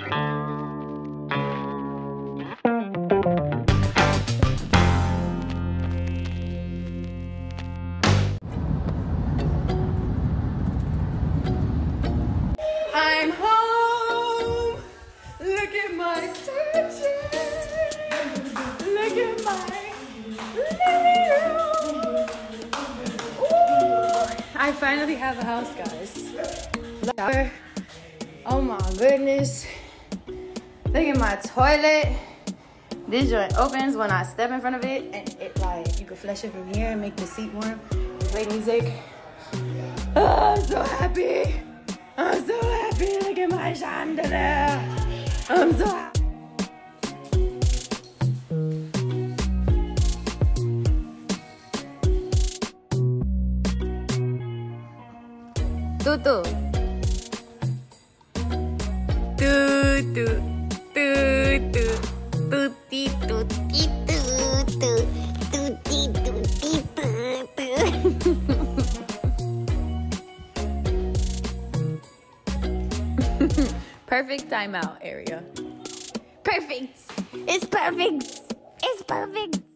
I'm home. Look at my kitchen. Look at my living room. Ooh. I finally have a house, guys. Oh my goodness. Look at my toilet. This joint opens when I step in front of it, and it like you can flush it from here and make the seat warm. Play music. Oh, I'm so happy. I'm so happy. Look at my chandelier. I'm so happy. Tutu. Tutu. Tutu. Tuti tuti tutu. Tuti tuti tutu. Perfect timeout area. Perfect. It's perfect. It's perfect.